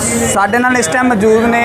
ਸਾਡੇ ਨਾਲ ਇਸ ਟਾਈਮ ਮੌਜੂਦ ਨੇ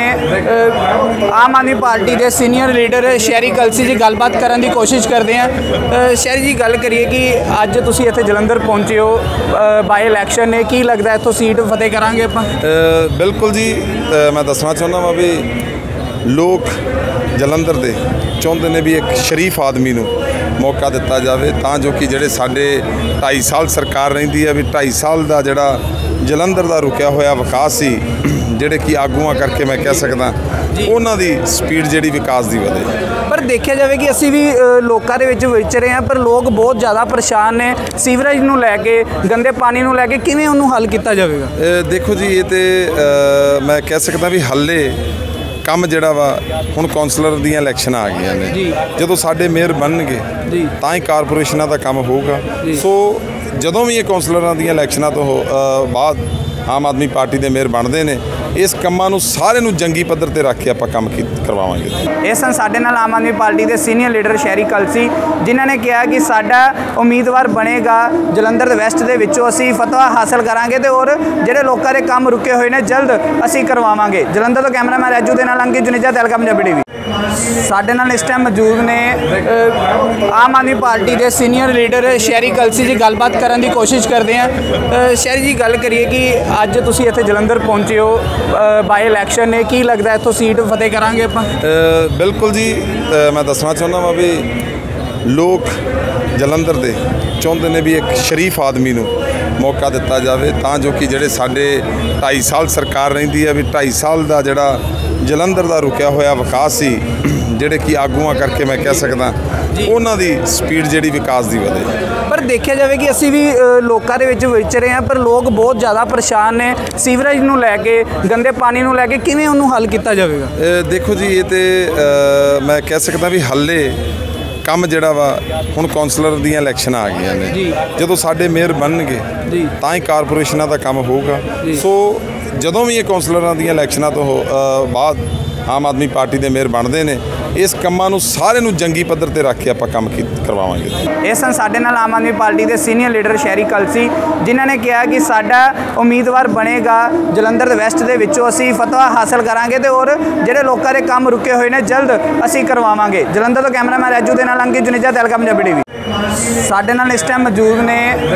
ਆਮ ਆਦਮੀ ਪਾਰਟੀ ਦੇ ਸੀਨੀਅਰ ਲੀਡਰ ਸ਼ਹਿਰੀ ਕਲਸੀ ਜੀ। ਗੱਲਬਾਤ ਕਰਨ ਦੀ ਕੋਸ਼ਿਸ਼ ਕਰਦੇ ਹਾਂ। ਸ਼ਹਿਰੀ ਜੀ, ਗੱਲ ਕਰੀਏ ਕਿ ਅੱਜ ਤੁਸੀਂ ਇੱਥੇ ਜਲੰਧਰ ਪਹੁੰਚੇ ਹੋ, ਬਾਈ ਇਲੈਕਸ਼ਨ ਨੇ, ਕੀ ਲੱਗਦਾ ਇੱਥੋਂ ਸੀਟ ਫਤਿਹ ਕਰਾਂਗੇ ਆਪਾਂ? ਬਿਲਕੁਲ ਜੀ, ਮੈਂ ਦੱਸਣਾ ਚਾਹੁੰਦਾ ਵਾਂ ਵੀ ਲੋਕ ਜਲੰਧਰ ਦੇ ਚਾਹੁੰਦੇ ਨੇ ਵੀ ਇੱਕ ਸ਼ਰੀਫ ਆਦਮੀ ਨੂੰ ਮੌਕਾ ਦਿੱਤਾ ਜਾਵੇ, ਤਾਂ ਜੋ ਕਿ ਜਿਹੜੇ ਸਾਡੇ 2.5 ਸਾਲ ਸਰਕਾਰ ਰਹਿੰਦੀ ਹੈ, ਵੀ 2.5 ਸਾਲ ਦਾ ਜਿਹੜਾ ਜਲੰਧਰ ਦਾ ਰੁਕਿਆ ਹੋਇਆ ਵਿਕਾਸ ਸੀ, ਜਿਹੜੇ ਕਿ ਆਗੂਆਂ ਕਰਕੇ ਮੈਂ ਕਹਿ ਸਕਦਾ ਉਹਨਾਂ ਦੀ ਸਪੀਡ ਜਿਹੜੀ ਵਿਕਾਸ ਦੀ ਵਧੇ। ਪਰ ਦੇਖਿਆ ਜਾਵੇ ਕਿ ਅਸੀਂ ਵੀ ਲੋਕਾਂ ਦੇ ਵਿੱਚ ਵਿਚਰੇ ਹਾਂ, ਪਰ ਲੋਕ ਬਹੁਤ ਜ਼ਿਆਦਾ ਪਰੇਸ਼ਾਨ ਨੇ ਸੀਵਰੇਜ ਨੂੰ ਲੈ ਕੇ, ਗੰਦੇ ਪਾਣੀ ਨੂੰ ਲੈ ਕੇ। ਕਿਵੇਂ ਉਹਨੂੰ ਹੱਲ ਕੀਤਾ ਜਾਵੇਗਾ? ਦੇਖੋ ਜੀ, ਇਹ ਤਾਂ ਮੈਂ ਕਹਿ ਸਕਦਾ ਵੀ ਹੱਲੇ ਕੰਮ ਜਿਹੜਾ ਵਾ ਹੁਣ ਕੌਂਸਲਰ ਦੀਆਂ ਇਲੈਕਸ਼ਨਾਂ ਆ ਗਈਆਂ ਨੇ, ਜਦੋਂ ਸਾਡੇ ਮੇਅਰ ਬਣਨਗੇ ਤਾਂ ਹੀ ਕਾਰਪੋਰੇਸ਼ਨਾਂ ਦਾ ਕੰਮ ਹੋਊਗਾ। ਸੋ ਜਦੋਂ ਵੀ ਇਹ ਕੌਂਸਲਰਾਂ ਦੀਆਂ ਇਲੈਕਸ਼ਨਾਂ ਤੋਂ ਬਾਅਦ ਆਮ ਆਦਮੀ ਪਾਰਟੀ ਦੇ ਮੇਅਰ ਬਣਦੇ ਨੇ, ਇਸ ਕੰਮਾਂ ਨੂੰ ਸਾਰੇ ਨੂੰ ਜੰਗੀ ਪੱਧਰ ਤੇ ਰੱਖ ਕੇ ਆਪਾਂ ਕੰਮ ਕਰਵਾਵਾਂਗੇ। ਇਹ ਸਨ ਸਾਡੇ ਨਾਲ ਆਮ ਆਦਮੀ ਪਾਰਟੀ ਦੇ ਸੀਨੀਅਰ ਲੀਡਰ ਸ਼ਹਿਰੀ ਕਲਸੀ, ਜਿਨ੍ਹਾਂ ਨੇ ਕਿਹਾ ਕਿ ਸਾਡਾ ਉਮੀਦਵਾਰ ਬਣੇਗਾ ਜਲੰਧਰ ਦੇ ਵੈਸਟ ਦੇ ਵਿੱਚੋਂ ਅਸੀਂ ਫਤਵਾ ਹਾਸਲ ਕਰਾਂਗੇ ਤੇ ਔਰ ਜਿਹੜੇ ਲੋਕਾਂ ਦੇ ਕੰਮ ਰੁਕੇ ਹੋਏ ਨੇ ਜਲਦ ਅਸੀਂ ਕਰਵਾਵਾਂਗੇ। ਜਲੰਧਰ ਤੋਂ ਕੈਮਰਾਮੈਨ ਰਾਜੂ ਦੇ ਨਾਲ ਅੰਕਿਤ ਜੁਨੇਜਾ, ਤਹਿਲਕਾ ਪੰਜਾਬੀ ਟੀਵੀ। ਸਾਡੇ ਨਾਲ ਇਸ ਟਾਈਮ ਮੌਜੂਦ ਨੇ ਆਮ ਆਦਮੀ ਪਾਰਟੀ ਦੇ ਸੀਨੀਅਰ ਲੀਡਰ ਸ਼ਹਿਰੀ ਕਲਸੀ ਜੀ। ਗੱਲਬਾਤ ਕਰਨ ਦੀ ਕੋਸ਼ਿਸ਼ ਕਰਦੇ ਹਾਂ। ਸ਼ਹਿਰੀ ਜੀ, ਗੱਲ ਕਰੀਏ ਕਿ ਅੱਜ ਤੁਸੀਂ ਇੱਥੇ ਜਲੰਧਰ ਪਹੁੰਚੇ ਹੋ, ਬਾਈ ਇਲੈਕਸ਼ਨ ਨੇ, ਕੀ ਲੱਗਦਾ ਇੱਥੋਂ ਸੀਟ ਫਤਿਹ ਕਰਾਂਗੇ ਆਪਾਂ? ਬਿਲਕੁਲ ਜੀ, ਮੈਂ ਦੱਸਣਾ ਚਾਹੁੰਦਾ ਵਾਂ ਵੀ ਲੋਕ ਜਲੰਧਰ ਦੇ ਚਾਹੁੰਦੇ ਨੇ ਵੀ ਇੱਕ ਸ਼ਰੀਫ ਆਦਮੀ ਨੂੰ ਮੌਕਾ ਦਿੱਤਾ ਜਾਵੇ, ਤਾਂ ਜੋ ਕਿ ਜਿਹੜੇ ਸਾਡੇ 2.5 ਸਾਲ ਸਰਕਾਰ ਰਹਿੰਦੀ ਹੈ, ਵੀ 2.5 ਸਾਲ ਦਾ ਜਿਹੜਾ ਜਲੰਧਰ ਦਾ ਰੁਕਿਆ ਹੋਇਆ ਵਿਕਾਸ ਸੀ, ਜਿਹੜੇ ਕਿ ਆਗੂਆਂ ਕਰਕੇ ਮੈਂ ਕਹਿ ਸਕਦਾ ਉਹਨਾਂ ਦੀ ਸਪੀਡ ਜਿਹੜੀ ਵਿਕਾਸ ਦੀ ਵਧੇ। ਪਰ ਦੇਖਿਆ ਜਾਵੇ ਕਿ ਅਸੀਂ ਵੀ ਲੋਕਾਂ ਦੇ ਵਿੱਚ ਵਿਚਰੇ ਹਾਂ, ਪਰ ਲੋਕ ਬਹੁਤ ਜ਼ਿਆਦਾ ਪਰੇਸ਼ਾਨ ਨੇ ਸੀਵਰੇਜ ਨੂੰ ਲੈ ਕੇ, ਗੰਦੇ ਪਾਣੀ ਨੂੰ ਲੈ ਕੇ। ਕਿਵੇਂ ਉਹਨੂੰ ਹੱਲ ਕੀਤਾ ਜਾਵੇਗਾ? ਦੇਖੋ ਜੀ, ਇਹ ਤਾਂ ਮੈਂ ਕਹਿ ਸਕਦਾ ਵੀ ਹੱਲੇ ਕੰਮ ਜਿਹੜਾ ਵਾ ਹੁਣ ਕੌਂਸਲਰ ਦੀਆਂ ਇਲੈਕਸ਼ਨਾਂ ਆ ਗਈਆਂ ਨੇ, ਜਦੋਂ ਸਾਡੇ ਮੇਅਰ ਬਣਨਗੇ ਤਾਂ ਹੀ ਕਾਰਪੋਰੇਸ਼ਨਾਂ ਦਾ ਕੰਮ ਹੋਊਗਾ। ਸੋ ਜਦੋਂ ਵੀ ਇਹ ਕੌਂਸਲਰਾਂ ਦੀਆਂ ਇਲੈਕਸ਼ਨਾਂ ਤੋਂ ਬਾਅਦ ਆਮ ਆਦਮੀ ਪਾਰਟੀ ਦੇ ਮੇਅਰ ਬਣਦੇ ਨੇ, ਇਸ ਕੰਮਾਂ ਨੂੰ ਸਾਰੇ ਨੂੰ ਜੰਗੀ ਪੱਧਰ ਤੇ ਰੱਖ ਕੇ ਆਪਾਂ ਕੰਮ ਕਰਵਾਵਾਂਗੇ। ਇਹ ਸਨ ਸਾਡੇ ਨਾਲ ਆਮ ਆਦਮੀ ਪਾਰਟੀ ਦੇ ਸੀਨੀਅਰ ਲੀਡਰ ਸ਼ਹਿਰੀ ਕਲਸੀ, ਜਿਨ੍ਹਾਂ ਨੇ ਕਿਹਾ ਕਿ ਸਾਡਾ ਉਮੀਦਵਾਰ ਬਣੇਗਾ ਜਲੰਧਰ ਦੇ ਵੈਸਟ ਦੇ ਵਿੱਚੋਂ ਅਸੀਂ ਫਤਵਾ ਹਾਸਲ ਕਰਾਂਗੇ ਤੇ ਔਰ ਜਿਹੜੇ ਲੋਕਾਂ ਦੇ ਕੰਮ ਰੁਕੇ ਹੋਏ ਨੇ ਜਲਦ ਅਸੀਂ ਕਰਵਾਵਾਂਗੇ। ਜਲੰਧਰ ਤੋਂ ਕੈਮਰਾਮੈਨ ਰਾਜੂ ਦੇ ਨਾਲ ਅੰਕਿਤ ਜੁਨੇਜਾ, ਤਹਿਲਕਾ ਪੰਜਾਬੀ ਟੀਵੀ। ਸਾਡੇ ਨਾਲ ਇਸ ਟਾਈਮ ਮੌਜੂਦ ਨੇ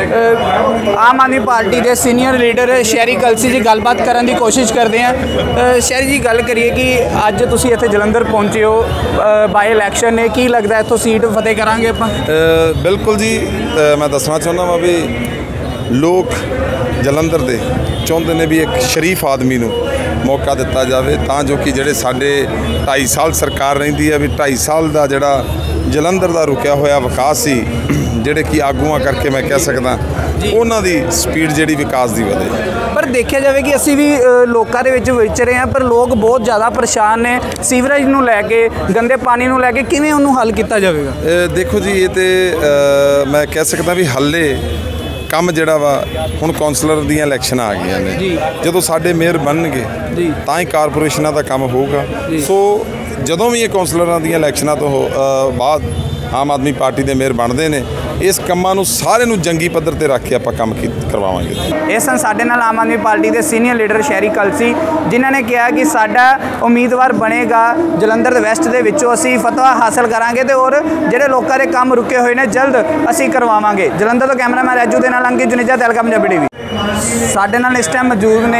ਆਮ ਆਦਮੀ ਪਾਰਟੀ ਦੇ ਸੀਨੀਅਰ ਲੀਡਰ ਸ਼ਹਿਰੀ ਕਲਸੀ ਜੀ। ਗੱਲਬਾਤ ਕਰਨ ਦੀ ਕੋਸ਼ਿਸ਼ ਕਰਦੇ ਹਾਂ। ਸ਼ਹਿਰੀ ਜੀ, ਗੱਲ ਕਰੀਏ ਕਿ ਅੱਜ ਤੁਸੀਂ ਇੱਥੇ ਜਲੰਧਰ ਪਹੁੰਚੇ ਹੋ, ਬਾਈ ਇਲੈਕਸ਼ਨ ਨੇ, ਕੀ ਲੱਗਦਾ ਇੱਥੋਂ ਸੀਟ ਫਤਿਹ ਕਰਾਂਗੇ ਆਪਾਂ? ਬਿਲਕੁਲ ਜੀ, ਮੈਂ ਦੱਸਣਾ ਚਾਹੁੰਦਾ ਵਾਂ ਵੀ ਲੋਕ ਜਲੰਧਰ ਦੇ ਚਾਹੁੰਦੇ ਨੇ ਵੀ ਇੱਕ ਸ਼ਰੀਫ ਆਦਮੀ ਨੂੰ ਮੌਕਾ ਦਿੱਤਾ ਜਾਵੇ, ਤਾਂ ਜੋ ਕਿ ਜਿਹੜੇ ਸਾਡੇ 2.5 ਸਾਲ ਸਰਕਾਰ ਰਹਿੰਦੀ ਹੈ, ਵੀ 2.5 ਸਾਲ ਦਾ ਜਿਹੜਾ ਜਲੰਧਰ ਦਾ ਰੁਕਿਆ ਹੋਇਆ ਵਿਕਾਸ ਸੀ, ਜਿਹੜੇ ਕਿ ਆਗੂਆਂ ਕਰਕੇ ਮੈਂ ਕਹਿ ਸਕਦਾ ਉਹਨਾਂ ਦੀ ਸਪੀਡ ਜਿਹੜੀ ਵਿਕਾਸ ਦੀ ਵਧੇ। ਪਰ ਦੇਖਿਆ ਜਾਵੇ ਕਿ ਅਸੀਂ ਵੀ ਲੋਕਾਂ ਦੇ ਵਿੱਚ ਵਿਚਰੇ ਹਾਂ, ਪਰ ਲੋਕ ਬਹੁਤ ਜ਼ਿਆਦਾ ਪਰੇਸ਼ਾਨ ਨੇ ਸੀਵਰੇਜ ਨੂੰ ਲੈ ਕੇ, ਗੰਦੇ ਪਾਣੀ ਨੂੰ ਲੈ ਕੇ। ਕਿਵੇਂ ਉਹਨੂੰ ਹੱਲ ਕੀਤਾ ਜਾਵੇਗਾ? ਦੇਖੋ ਜੀ, ਇਹ ਤਾਂ ਮੈਂ ਕਹਿ ਸਕਦਾ ਵੀ ਹੱਲੇ ਕੰਮ ਜਿਹੜਾ ਵਾ ਹੁਣ ਕੌਂਸਲਰ ਦੀਆਂ ਇਲੈਕਸ਼ਨਾਂ ਆ ਗਈਆਂ ਨੇ, ਜਦੋਂ ਸਾਡੇ ਮੇਅਰ ਬਣਨਗੇ ਤਾਂ ਹੀ ਕਾਰਪੋਰੇਸ਼ਨਾਂ ਦਾ ਕੰਮ ਹੋਊਗਾ। ਸੋ ਜਦੋਂ ਵੀ ਇਹ ਕੌਂਸਲਰਾਂ ਦੀਆਂ ਇਲੈਕਸ਼ਨਾਂ ਤੋਂ ਬਾਅਦ ਆਮ ਆਦਮੀ ਪਾਰਟੀ ਦੇ ਮੇਅਰ ਬਣਦੇ ਨੇ, ਇਸ ਕੰਮਾਂ ਨੂੰ ਸਾਰੇ ਨੂੰ ਜੰਗੀ ਪੱਧਰ ਤੇ ਰੱਖ ਕੇ ਆਪਾਂ ਕੰਮ ਕਰਵਾਵਾਂਗੇ। ਇਹ ਸਨ ਸਾਡੇ ਨਾਲ ਆਮ ਆਦਮੀ ਪਾਰਟੀ ਦੇ ਸੀਨੀਅਰ ਲੀਡਰ ਸ਼ਹਿਰੀ ਕਲਸੀ, ਜਿਨ੍ਹਾਂ ਨੇ ਕਿਹਾ ਕਿ ਸਾਡਾ ਉਮੀਦਵਾਰ ਬਣੇਗਾ ਜਲੰਧਰ ਦੇ ਵੈਸਟ ਦੇ ਵਿੱਚੋਂ ਅਸੀਂ ਫਤਵਾ ਹਾਸਲ ਕਰਾਂਗੇ ਤੇ ਔਰ ਜਿਹੜੇ ਲੋਕਾਂ ਦੇ ਕੰਮ ਰੁਕੇ ਹੋਏ ਨੇ ਜਲਦ ਅਸੀਂ ਕਰਵਾਵਾਂਗੇ। ਜਲੰਧਰ ਤੋਂ ਕੈਮਰਾਮੈਨ ਰਾਜੂ ਦੇ ਨਾਲ ਅੰਕਿਤ ਜੁਨੇਜਾ, ਤਹਿਲਕਾ ਪੰਜਾਬੀ ਟੀਵੀ। ਸਾਡੇ ਨਾਲ ਇਸ ਟਾਈਮ ਮੌਜੂਦ ਨੇ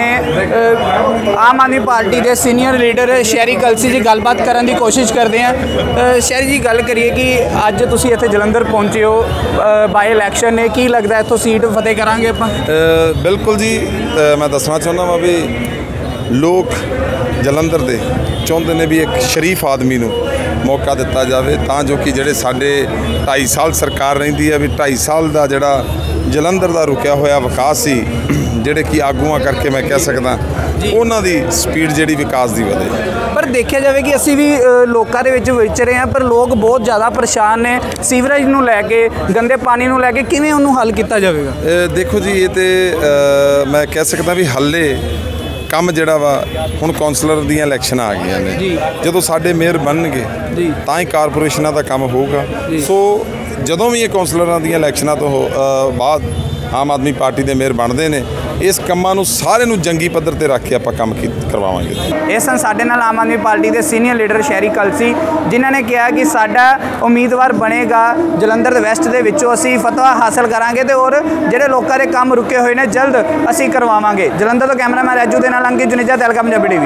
ਆਮ ਆਦਮੀ ਪਾਰਟੀ ਦੇ ਸੀਨੀਅਰ ਲੀਡਰ ਸ਼ਹਿਰੀ ਕਲਸੀ ਜੀ। ਗੱਲਬਾਤ ਕਰਨ ਦੀ ਕੋਸ਼ਿਸ਼ ਕਰਦੇ ਹਾਂ। ਸ਼ਹਿਰੀ ਜੀ, ਗੱਲ ਕਰੀਏ ਕਿ ਅੱਜ ਤੁਸੀਂ ਇੱਥੇ ਜਲੰਧਰ ਪਹੁੰਚੇ ਹੋ, ਬਾਈ ਇਲੈਕਸ਼ਨ ਨੇ, ਕੀ ਲੱਗਦਾ ਇੱਥੋਂ ਸੀਟ ਫਤਿਹ ਕਰਾਂਗੇ ਆਪਾਂ? ਬਿਲਕੁਲ ਜੀ, ਮੈਂ ਦੱਸਣਾ ਚਾਹੁੰਦਾ ਵਾਂ ਵੀ ਲੋਕ ਜਲੰਧਰ ਦੇ ਚਾਹੁੰਦੇ ਨੇ ਵੀ ਇੱਕ ਸ਼ਰੀਫ ਆਦਮੀ ਨੂੰ ਮੌਕਾ ਦਿੱਤਾ ਜਾਵੇ, ਤਾਂ ਜੋ ਕਿ ਜਿਹੜੇ ਸਾਡੇ 2.5 ਸਾਲ ਸਰਕਾਰ ਰਹਿੰਦੀ ਹੈ, ਵੀ 2.5 ਸਾਲ ਦਾ ਜਿਹੜਾ ਜਲੰਧਰ ਦਾ ਰੁਕਿਆ ਹੋਇਆ ਵਿਕਾਸ ਸੀ, ਜਿਹੜੇ ਕਿ ਆਗੂਆਂ ਕਰਕੇ ਮੈਂ ਕਹਿ ਸਕਦਾ ਉਹਨਾਂ ਦੀ ਸਪੀਡ ਜਿਹੜੀ ਵਿਕਾਸ ਦੀ ਵਧੇ। ਪਰ ਦੇਖਿਆ ਜਾਵੇ ਕਿ ਅਸੀਂ ਵੀ ਲੋਕਾਂ ਦੇ ਵਿੱਚ ਵਿਚਰੇ ਹਾਂ, ਪਰ ਲੋਕ ਬਹੁਤ ਜ਼ਿਆਦਾ ਪਰੇਸ਼ਾਨ ਨੇ ਸੀਵਰੇਜ ਨੂੰ ਲੈ ਕੇ, ਗੰਦੇ ਪਾਣੀ ਨੂੰ ਲੈ ਕੇ। ਕਿਵੇਂ ਉਹਨੂੰ ਹੱਲ ਕੀਤਾ ਜਾਵੇਗਾ? ਦੇਖੋ ਜੀ, ਇਹ ਤਾਂ ਮੈਂ ਕਹਿ ਸਕਦਾ ਵੀ ਹੱਲੇ ਕੰਮ ਜਿਹੜਾ ਵਾ ਹੁਣ ਕੌਂਸਲਰ ਦੀਆਂ ਇਲੈਕਸ਼ਨਾਂ ਆ ਗਈਆਂ ਨੇ, ਜਦੋਂ ਸਾਡੇ ਮੇਅਰ ਬਣਨਗੇ ਤਾਂ ਹੀ ਕਾਰਪੋਰੇਸ਼ਨਾਂ ਦਾ ਕੰਮ ਹੋਊਗਾ। ਸੋ ਜਦੋਂ ਵੀ ਇਹ ਕੌਂਸਲਰਾਂ ਦੀਆਂ ਇਲੈਕਸ਼ਨਾਂ ਤੋਂ ਬਾਅਦ ਆਮ ਆਦਮੀ ਪਾਰਟੀ ਦੇ ਮੇਅਰ ਬਣਦੇ ਨੇ, ਇਸ ਕੰਮਾਂ ਨੂੰ ਸਾਰੇ ਨੂੰ ਜੰਗੀ ਪੱਧਰ ਤੇ ਰੱਖ ਕੇ ਆਪਾਂ ਕੰਮ ਕਰਵਾਵਾਂਗੇ। ਇਹ ਸਨ ਸਾਡੇ ਨਾਲ ਆਮ ਆਦਮੀ ਪਾਰਟੀ ਦੇ ਸੀਨੀਅਰ ਲੀਡਰ ਸ਼ਹਿਰੀ ਕਲਸੀ, ਜਿਨ੍ਹਾਂ ਨੇ ਕਿਹਾ ਕਿ ਸਾਡਾ ਉਮੀਦਵਾਰ ਬਣੇਗਾ ਜਲੰਧਰ ਦੇ ਵੈਸਟ ਦੇ ਵਿੱਚੋਂ ਅਸੀਂ ਫਤਵਾ ਹਾਸਲ ਕਰਾਂਗੇ ਤੇ ਔਰ ਜਿਹੜੇ ਲੋਕਾਂ ਦੇ ਕੰਮ ਰੁਕੇ ਹੋਏ ਨੇ ਜਲਦ ਅਸੀਂ ਕਰਵਾਵਾਂਗੇ। ਜਲੰਧਰ ਤੋਂ ਕੈਮਰਾਮੈਨ ਰਾਜੂ ਦੇ ਨਾਲ ਅੰਕਿਤ ਜੁਨੇਜਾ, ਤਹਿਲਕਾ ਪੰਜਾਬੀ ਟੀਵੀ।